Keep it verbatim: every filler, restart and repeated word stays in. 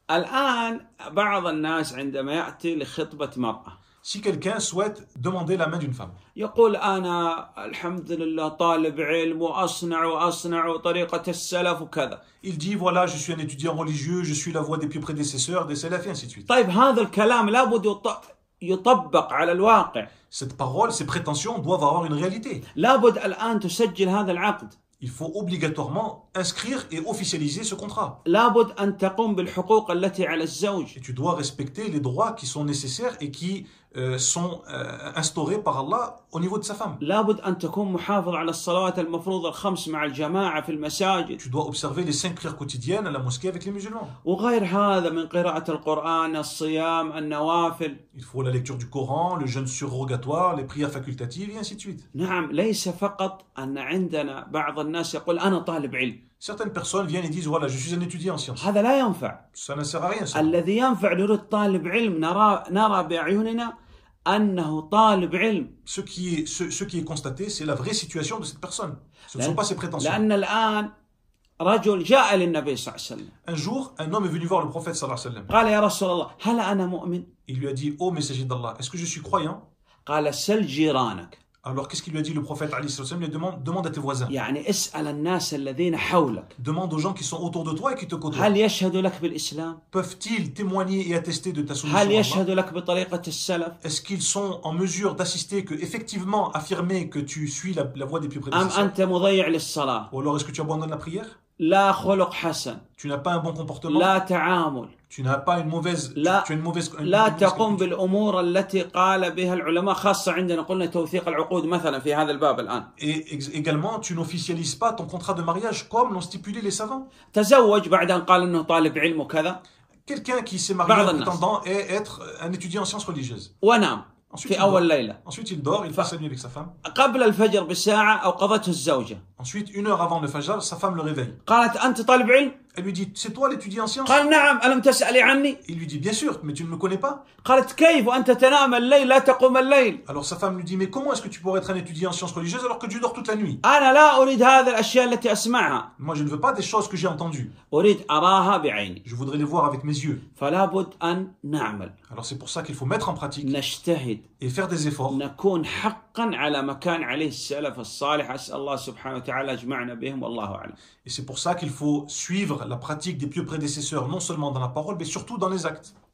الآن بعض الناس عندما يأتي لخطبة مرأة Si quelqu'un souhaite demander la main d'une femme, يقول أنا الحمد لله طالب علم وأصنع وأصنع وطريقة السلف وكذا. il dit voilà, je suis un étudiant religieux, je suis la voie des pieux prédécesseurs, des salafs et ainsi de suite. طيب هذا الكلام لابد يط- يطبق على الواقع. Cette parole, ces prétentions doivent avoir une réalité. لابد الآن تسجل هذا العقد. Il faut obligatoirement inscrire et officialiser ce contrat. لابد أن تقوم بالحقوق التي على الزوج. Et tu dois respecter les droits qui sont nécessaires et qui euh, sont euh, instaurés par Allah au niveau de sa femme. لابد أن تكون محافظ على الصلوات المفروضة الخمس مع الجماعة في المساجد. Tu dois observer les cinq prières quotidiennes à la mosquée avec les musulmans. وغير هذا من قراءة القرآن، الصيام، النوافل. Il faut la lecture du Coran, le jeûne surrogatoire, les prières facultatives et ainsi de suite. نعم، ليس فقط أن عندنا بعض الناس يقول أنا طالب علم. Certaines personnes viennent et disent voilà, je suis un étudiant en sciences. هذا لا ينفع. Ça ne sert à rien ça. الذي ينفع نريد طالب علم نرى نرى بأعيننا أنه طالب علم. Ce qui est, ce, ce qui est constaté, c'est la vraie situation de cette personne. Ce ne sont pas ses prétentions. لأن الآن رجل جاء للنبي صلى الله عليه وسلم. Un jour, un homme est venu voir le prophète sallallahu alayhi wa sallam. قال يا رسول الله هل أنا مؤمن؟ Il lui a dit, ô messager d'Allah, est-ce que je suis croyant? قال سل جيرانك. Alors qu'est-ce qu'il lui a dit le prophète alayhi wa sallam? Il lui demande, demande à tes voisins. يعني اسأل الناس الذين حولك. Demande aux gens qui sont autour de toi et qui te côtoient. هل يشهد لك بالإسلام؟ Peuvent-ils témoigner et attester de ta soumission هل à Allah? يشهد لك بطريقة السلف؟ Est-ce qu'ils sont en mesure d'assister, que effectivement affirmer que tu suis la, la voie des pieux أم prédécesseurs? أنت مضيع للصلاة؟ Ou alors est-ce que tu abandonnes la prière? لا خلق حسن. Tu n'as pas un bon comportement? لا تعامل. Tu n'as pas une mauvaise, لا tu as une mauvaise, une لا mauvaise تقوم conduite. بالأمور التي قال بها العلماء، خاصة عندنا قلنا توثيق العقود مثلا في هذا الباب الآن. Et ex- également, tu n'officialises pas ton contrat de mariage comme l'ont stipulé les savants. تزوج بعد أن قال أنه طالب علم وكذا Quelqu'un qui s'est marié بعض en الناس. prétendant est être un étudiant en sciences religieuses. ونام Ensuite, في il dort. أول ليلة. Ensuite, il dort, il passe la nuit avec sa femme. قبل الفجر بساعة أوقظته الزوجة. Ensuite, une heure avant le fajr, sa femme le réveille. قالت أنت طالب علم؟ Elle lui dit, c'est toi l'étudiant en sciences? قال نعم. ألم تسألي عني؟ Il lui dit, bien sûr, mais tu ne me connais pas. قالت كيف وأنت تنام الليل لا تقوم الليل؟ Alors sa femme lui dit, mais comment est-ce que tu pourrais être un étudiant en sciences religieuses alors que tu dors toute la nuit? أنا لا أريد هذه الأشياء التي أسمعها. Moi, je ne veux pas des choses que j'ai entendues. أريد أراها بعيني. Je voudrais les voir avec mes yeux. فلا بد أن نعمل. Alors c'est pour ça qu'il faut mettre en pratique نجتهد. et faire des efforts. نكون حقا على مكان عليه السلف الصالح. أسأل الله سبحانه وتعالى يجمعنا بهم والله أعلم. Et c'est pour ça qu'il faut suivre la pratique des pieux prédécesseurs, non seulement dans la parole, mais surtout dans les actes.